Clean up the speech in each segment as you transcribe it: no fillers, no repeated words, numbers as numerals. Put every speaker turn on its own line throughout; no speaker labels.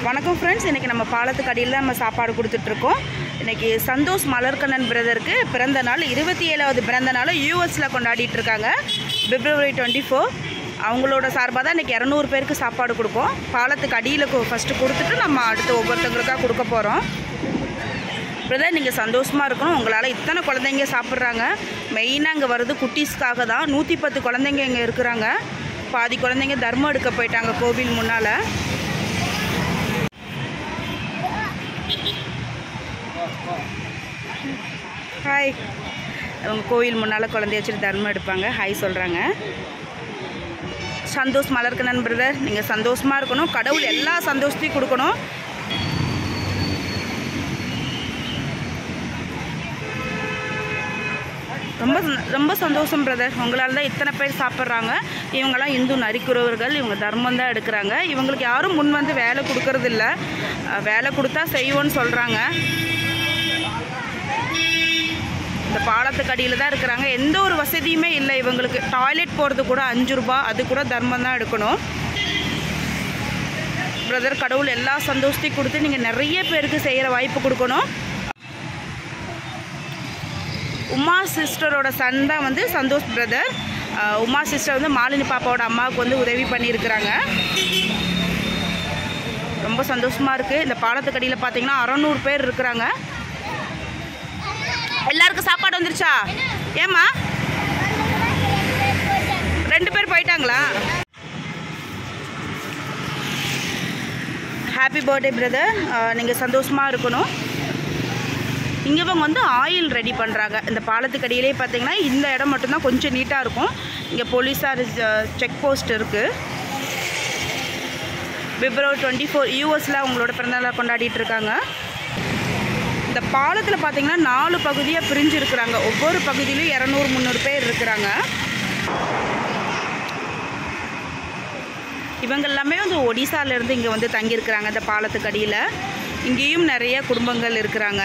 வணக்கம் ஃப்ரெண்ட்ஸ், இன்றைக்கி நம்ம பாலத்துக்கு அடியில் தான் நம்ம சாப்பாடு கொடுத்துட்ருக்கோம். இன்றைக்கி சந்தோஷ் மலர்கண்ணன் பிரதருக்கு பிறந்த நாள், 27வது பிறந்த நாள் யூஎஸில் கொண்டாடிட்டுருக்காங்க. February 24. அவங்களோட சார்பாக தான் இன்றைக்கி 200 பேருக்கு சாப்பாடு கொடுப்போம். பாலத்துக்கு அடியில் ஃபஸ்ட்டு கொடுத்துட்டு நம்ம அடுத்து ஒவ்வொருத்தவங்களுக்காக கொடுக்க போகிறோம். பிரதர், நீங்கள் சந்தோஷமாக இருக்கணும். உங்களால் இத்தனை குழந்தைங்க சாப்பிட்றாங்க. மெயினாக இங்கே வர்றது குட்டீஸ்க்காக தான். 110 குழந்தைங்க இங்கே இருக்கிறாங்க. பாதி குழந்தைங்க தர்மம் எடுக்க போயிட்டாங்க கோவில் முன்னால். ஹாய். அவங்க கோவில் முன்னால் குழந்தைய வச்சுட்டு தர்மம் எடுப்பாங்க. ஹாய் சொல்கிறாங்க. சந்தோஷ் மலர்கண்ணன் பிரதர், நீங்கள் சந்தோஷமாக இருக்கணும். கடவுள் எல்லா சந்தோஷத்தையும் கொடுக்கணும். ரொம்ப ரொம்ப சந்தோஷம் பிரதர். உங்களால் தான் இத்தனை பேர் சாப்பிட்றாங்க. இவங்கெல்லாம் இந்து நரிக்குறவர்கள். இவங்க தர்மம் தான் எடுக்கிறாங்க. இவங்களுக்கு யாரும் முன் வந்து வேலை கொடுக்கறதில்ல. வேலை கொடுத்தா செய்வோன்னு சொல்கிறாங்க. இந்த பாலத்துக்கு அடியில் தான் இருக்கிறாங்க. எந்த ஒரு வசதியுமே இல்லை இவங்களுக்கு. டாய்லெட் போகிறது கூட 5 ரூபா, அது கூட தர்மம் தான் எடுக்கணும். பிரதர், கடவுள் எல்லா சந்தோஷத்தையும் கொடுத்து நீங்கள் நிறைய பேருக்கு செய்கிற வாய்ப்பு கொடுக்கணும். உமா சிஸ்டரோட சன் தான் வந்து சந்தோஷ் பிரதர். உமா சிஸ்டர் வந்து மாலினி பாப்பாவோட அம்மாவுக்கு வந்து உதவி பண்ணியிருக்கிறாங்க. ரொம்ப சந்தோஷமாக இருக்குது. இந்த பாலத்துக்கு அடியில் பார்த்தீங்கன்னா 600 பேர் இருக்கிறாங்க. எல்லாருக்கும் சாப்பாடு வந்துருச்சா? ஏம்மா 2 பேர் போயிட்டாங்களா? Happy birthday brother. நீங்கள் சந்தோஷமாக இருக்கணும். இங்கே இவங்க வந்து ஆயில் ரெடி பண்ணுறாங்க. இந்த பாலத்துக்கு அடியிலே பார்த்தீங்கன்னா இந்த இடம் மட்டும்தான் கொஞ்சம் நீட்டாக இருக்கும். இங்கே போலீஸார் செக் போஸ்ட் இருக்குது. February 24 யூஎஸில் அவங்களோட பிறந்தநாளை கொண்டாடிட்டு இருக்காங்க. இந்த பாலத்தில் பார்த்தீங்கன்னா 4 பகுதியாக பிரிஞ்சு இருக்கிறாங்க. ஒவ்வொரு பகுதியிலும் 200-300 பேர் இருக்கிறாங்க. இவங்க எல்லாமே வந்து ஒடிசாலேருந்து இங்கே வந்து தங்கியிருக்கிறாங்க. இந்த பாலத்துக்கு அடியில் இங்கேயும் நிறைய குடும்பங்கள் இருக்கிறாங்க.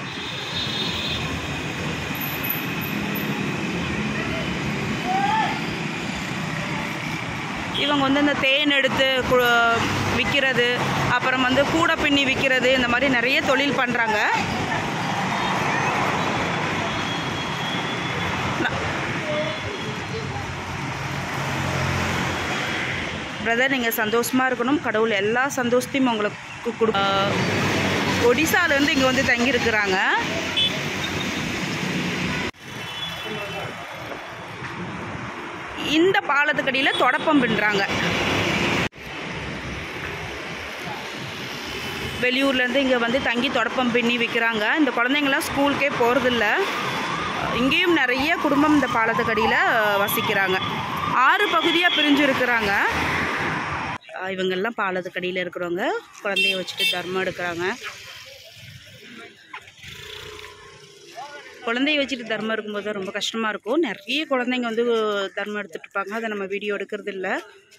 இவங்க வந்து இந்த தேன் எடுத்து விற்கிறது, அப்புறம் வந்து கூடை பின்னி விற்கிறது, இந்த மாதிரி நிறைய தொழில் பண்ணுறாங்க. பிரதர், நீங்கள் சந்தோஷமாக இருக்கணும். கடவுள் எல்லா சந்தோஷத்தையும் உங்களுக்கு ஒடிசாலேருந்து இங்கே வந்து தங்கியிருக்கிறாங்க. இந்த பாலத்துக்கு அடியில் தொடப்பம் பின்னுறாங்க. வெளியூர்லேருந்து இங்கே வந்து தங்கி தொடப்பம் பின்னி விற்கிறாங்க. இந்த குழந்தைங்களாம் ஸ்கூலுக்கே போகிறதில்ல. இங்கேயும் நிறைய குடும்பம் இந்த பாலத்துக்கு அடியில் வசிக்கிறாங்க. 6 பகுதியாக பிரிஞ்சு இருக்கிறாங்க. இவங்கெல்லாம் பாலத்துக்கு அடியில் இருக்கிறவங்க குழந்தைய வச்சுட்டு தர்மம் எடுக்கிறாங்க. குழந்தைய வச்சுட்டு தர்மம் இருக்கும்போது ரொம்ப கஷ்டமாக இருக்கும். நிறைய குழந்தைங்க வந்து தர்மம் எடுத்துகிட்டு இருப்பாங்க. அதை நம்ம வீடியோ எடுக்கிறது இல்லை.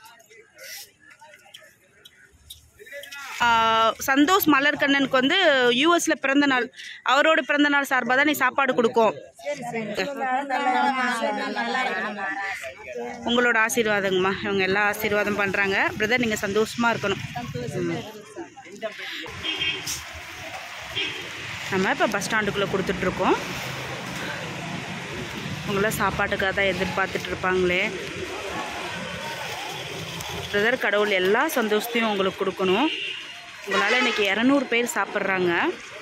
சந்தோஷ் மலர்கண்ணனுக்கு வந்து யூஎஸில் பிறந்த நாள். அவரோட பிறந்த நாள் சார்பாக தான் நீ சாப்பாடு கொடுக்கும். உங்களோட ஆசீர்வாதங்கம்மா. இவங்க எல்லாம் ஆசீர்வாதம் பண்ணுறாங்க. பிரதர், நீங்கள் சந்தோஷமாக இருக்கணும். நம்ம இப்போ பஸ் ஸ்டாண்டுக்குள்ளே கொடுத்துட்ருக்கோம். உங்களாம் சாப்பாட்டுக்காக தான் எதிர்பார்த்துட்டு இருப்பாங்களே. பிரதர், கடவுள் எல்லா சந்தோஷத்தையும் உங்களுக்கு கொடுக்கணும். உங்களால் இன்றைக்கி 200 பேர் சாப்பிட்றாங்க.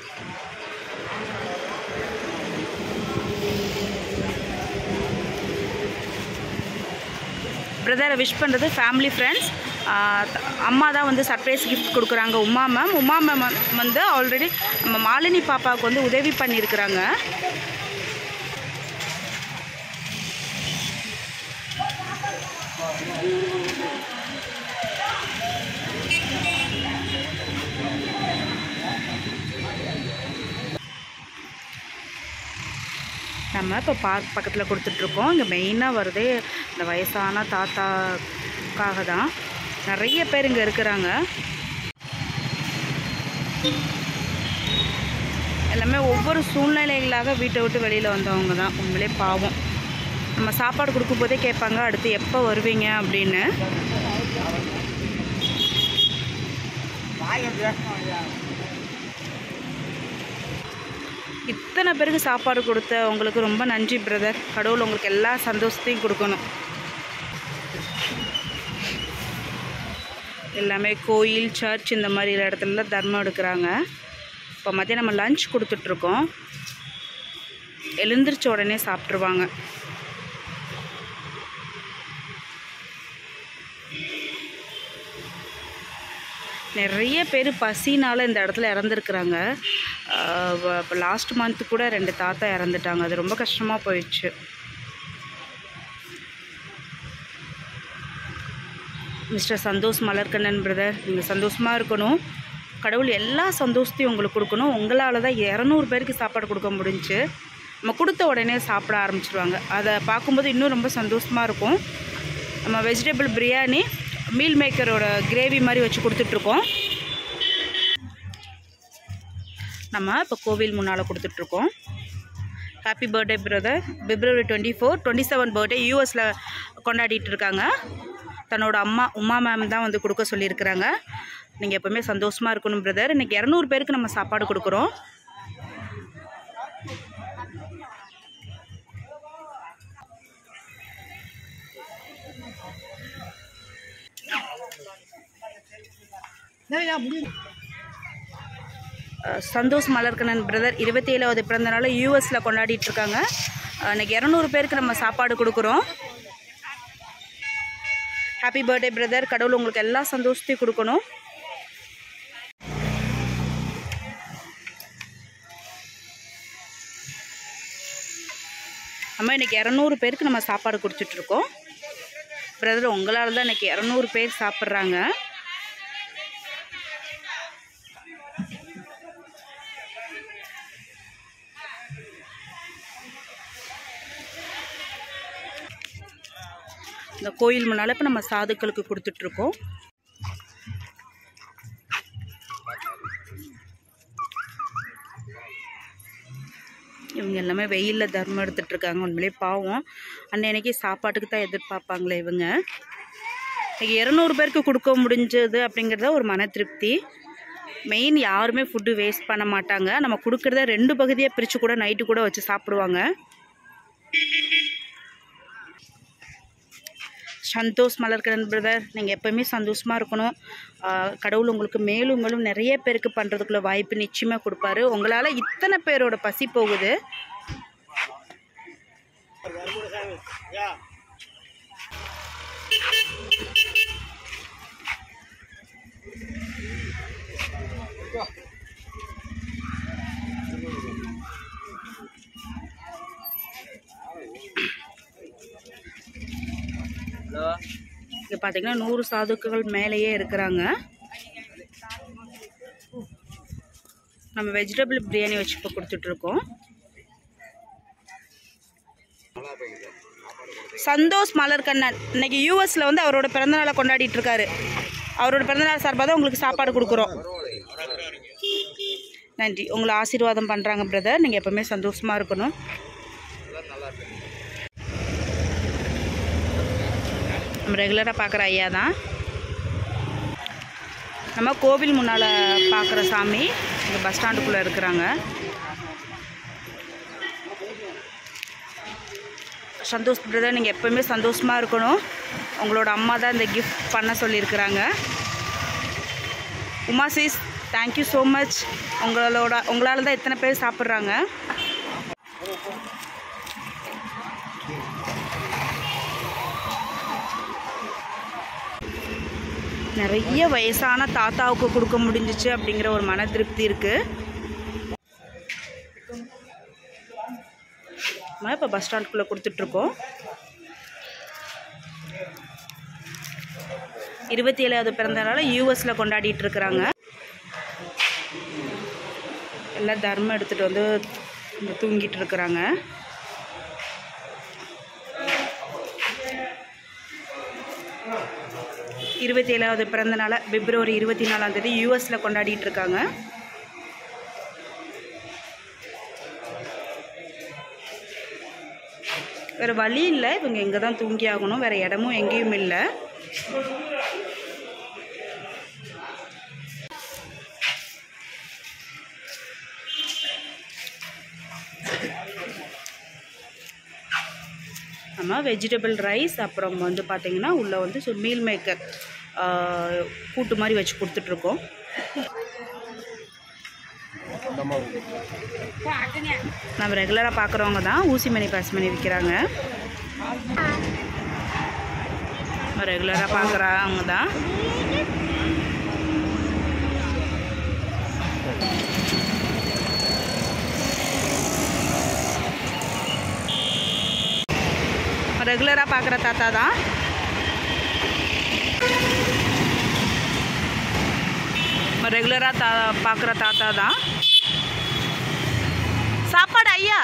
பிரதரை விஷ் பண்ணுறது ஃபேமிலி ஃப்ரெண்ட்ஸ். அம்மா தான் வந்து சர்ப்ரைஸ் கிஃப்ட் கொடுக்குறாங்க. உமா மேம் வந்து ஆல்ரெடி நம்ம மாலினி பாப்பாவுக்கு வந்து உதவி பண்ணியிருக்கிறாங்க. நம்ம இப்போ பார்க் பக்கத்தில் கொடுத்துட்ருக்கோம். இங்கே மெயினாக வருதே இந்த வயசான தாத்தாக்காக தான். நிறைய பேர் இங்கே இருக்கிறாங்க. எல்லாமே ஒவ்வொரு சூழ்நிலைகளாக வீட்டை விட்டு வெளியில் வந்தவங்க தான். உண்மையிலே பாவம். நம்ம சாப்பாடு கொடுக்கும்போதே கேட்பாங்க, அடுத்து எப்போ வருவீங்க அப்படின்னு. இத்தனை பேருக்கு சாப்பாடு கொடுத்த உங்களுக்கு ரொம்ப நன்றி பிரதர். கடவுள் உங்களுக்கு எல்லா சந்தோஷத்தையும் கொடுக்கணும். எல்லாமே கோயில், சர்ச் இந்த மாதிரி இடத்துல தர்மம் எடுக்கிறாங்க. இப்போ மதியம் நம்ம லஞ்ச் கொடுத்துட்ருக்கோம். எழுந்திரிச்ச உடனே சாப்பிட்ருவாங்க. நிறைய பேர் பசினால் இந்த இடத்துல இறந்துருக்குறாங்க. இப்போ லாஸ்ட் மந்த்து கூட 2 தாத்தா இறந்துட்டாங்க. அது ரொம்ப கஷ்டமாக போயிடுச்சு. மிஸ்டர் சந்தோஷ் மலர்கண்ணன் பிரதர், நீங்கள் சந்தோஷமாக இருக்கணும். கடவுள் எல்லா சந்தோஷத்தையும் உங்களுக்கு கொடுக்கணும். உங்களால் தான் 200 பேருக்கு சாப்பாடு கொடுக்க முடிஞ்சு. நம்ம கொடுத்த உடனே சாப்பிட ஆரம்பிச்சிடுவாங்க. அதை பார்க்கும்போது இன்னும் ரொம்ப சந்தோஷமாக இருக்கும். நம்ம வெஜிடபிள் பிரியாணி மீல் மேக்கரோட கிரேவி மாதிரி வச்சு கொடுத்துட்ருக்கோம். நம்ம இப்போ கோவில் முன்னால் கொடுத்துட்ருக்கோம். Happy birthday brother. February 24, 27 birthday யூஎஸில் கொண்டாடிட்டு இருக்காங்க. தன்னோட அம்மா உமா மேம் தான் வந்து கொடுக்க சொல்லியிருக்கிறாங்க. நீங்கள் எப்போவுமே சந்தோஷமாக இருக்கணும் பிரதர். இன்றைக்கி 200 பேருக்கு நம்ம சாப்பாடு கொடுக்குறோம். சந்தோஷ் மலர்கண்ணன் பிரதர் 27வது பிறந்த நாள் யூஎஸில் கொண்டாடிட்டு இருக்காங்க. இன்றைக்கி 200 பேருக்கு நம்ம சாப்பாடு கொடுக்குறோம். Happy birthday brother. கடவுள் உங்களுக்கு எல்லா சந்தோஷத்தையும் கொடுக்கணும். நம்ம இன்றைக்கி 200 பேருக்கு நம்ம சாப்பாடு கொடுத்துட்ருக்கோம். பிரதர் உங்களால் தான் இன்றைக்கி 200 பேர் சாப்பிட்றாங்க. இந்த கோயில் முன்னால் இப்போ நம்ம சாதுக்களுக்கு கொடுத்துட்ருக்கோம். இவங்க எல்லாமே வெயிலில் தர்மம் எடுத்துகிட்ருக்காங்க. உண்மையிலே பாவம். அன்னைக்கு சாப்பாட்டுக்கு தான் எதிர்பார்ப்பாங்களே இவங்க. இன்றைக்கி 200 பேருக்கு கொடுக்க முடிஞ்சது அப்படிங்கிறத ஒரு மன திருப்தி. மெயின் யாருமே ஃபுட்டு வேஸ்ட் பண்ண மாட்டாங்க. நம்ம கொடுக்குறத 2 பகுதியாக பிரித்து கூட நைட்டு கூட வச்சு சாப்பிடுவாங்க. சந்தோஷ் மலர்கண்ணன் பிரதர், நீங்கள் எப்போவுமே சந்தோஷமாக இருக்கணும். கடவுள் உங்களுக்கு மேலும் மேலும் நிறைய பேருக்கு பண்ணுறதுக்குள்ள வாய்ப்பு நிச்சயமாக கொடுப்பாரு. உங்களால் இத்தனை பேரோட பசி போகுது. இங்கே பார்த்தீங்கன்னா 100 சாதுக்கள் மேலேயே இருக்கிறாங்க. நம்ம வெஜிடபிள் பிரியாணி வச்சு இப்போ கொடுத்துட்ருக்கோம். சந்தோஷ் மலர்கண்ணன் இன்னைக்கு யூஎஸில் வந்து அவரோட பிறந்தநாளை கொண்டாடிட்டு இருக்காரு. அவரோட பிறந்தநாள் சார்பாக தான் உங்களுக்கு சாப்பாடு கொடுக்குறோம். நன்றி. உங்களை ஆசீர்வாதம் பண்ணுறாங்க பிரதர். நீங்கள் எப்போவுமே சந்தோஷமாக இருக்கணும். நம்ம ரெகுலராக பார்க்குற ஐயா தான். நம்ம கோவில் முன்னால் பார்க்குற சாமி இங்கே பஸ் ஸ்டாண்டுக்குள்ளே இருக்கிறாங்க. சந்தோஷ் பிரதர், நீங்கள் எப்போவுமே சந்தோஷமாக இருக்கணும். உங்களோட அம்மா தான் இந்த கிஃப்ட் பண்ண சொல்லியிருக்கிறாங்க. Uma sis, thank you so much. உங்களால் தான் எத்தனை பேர் சாப்பிட்றாங்க. நிறைய வயசான தாத்தாவுக்கு கொடுக்க முடிஞ்சிச்சு அப்படிங்கிற ஒரு மன திருப்தி இருக்குது. நம்ம இப்போ பஸ் ஸ்டாண்டுக்குள்ளே கொடுத்துட்ருக்கோம். 27வது பிறந்த நாள் யூஎஸில் கொண்டாடிட்டு இருக்கிறாங்க. எல்லாம் தர்மம் எடுத்துகிட்டு வந்து தூங்கிட்டு இருக்கிறாங்க. இருபத்தேழாவது பிறந்த நாளை February 24ஆம் தேதி யூஎஸில் கொண்டாடிட்டு இருக்காங்க. வேறு வழி இல்லை, இவங்க இங்கே தான் தூங்கி ஆகணும். வேறு இடமும் எங்கேயும் இல்லை. இல்லாமல் வெஜிடபிள் ரைஸ், அப்புறம் வந்து பார்த்திங்கன்னா உள்ளே வந்து மீல் மேக்கர் கூட்டு மாதிரி வச்சு கொடுத்துட்ருக்கோம். நம்ம ரெகுலராக பார்க்குறவங்க தான் ஊசி மணி பசுமணி விற்கிறாங்க. நம்ம ரெகுலராக பார்க்குறவங்க தான். ரெகுலராக பார்க்குற தாத்தா தான். ரெகுலராக பார்க்குற தாத்தா தான். சாப்பாடு ஐயா.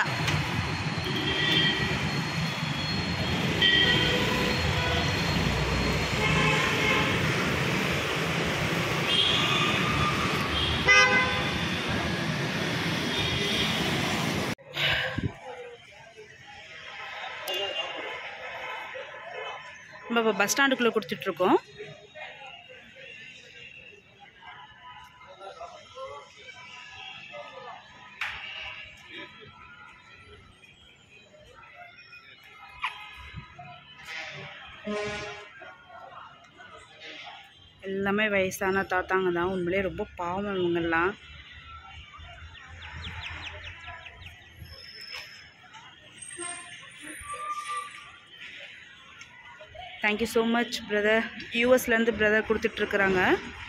நம்ம இப்போ பஸ் ஸ்டாண்டுக்குள்ளே கொடுத்துட்ருக்கோம். எல்லாமே வயசான தாத்தாங்க தான். உண்மையிலே ரொம்ப பாவம் இவங்கெல்லாம். Thank you so much brother. யூஎஸ்லேருந்து பிரதர் கொடுத்துட்ருக்குறாங்க.